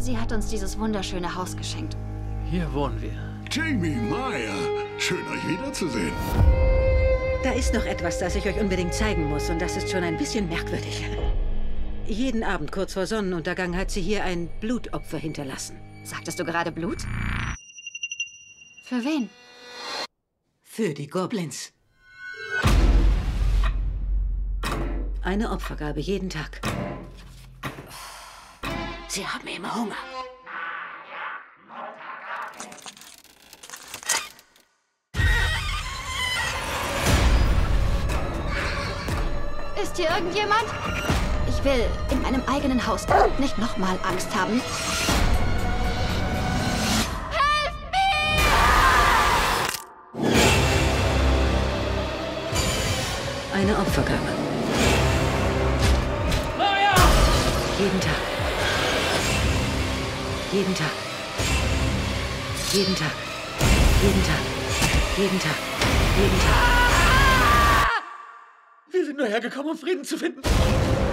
Sie hat uns dieses wunderschöne Haus geschenkt. Hier wohnen wir. Jamie Meyer, schön euch wiederzusehen. Da ist noch etwas, das ich euch unbedingt zeigen muss, und das ist schon ein bisschen merkwürdig. Jeden Abend kurz vor Sonnenuntergang hat sie hier ein Blutopfer hinterlassen. Sagtest du gerade Blut? Für wen? Für die Goblins. Eine Opfergabe jeden Tag. Sie haben immer Hunger. Ist hier irgendjemand? Ich will in meinem eigenen Haus nicht nochmal Angst haben. Helft mir! Eine Opfergabe. Maja! Jeden Tag. Jeden Tag. Jeden Tag. Jeden Tag. Jeden Tag. Jeden Tag. Wir sind nur hergekommen, um Frieden zu finden.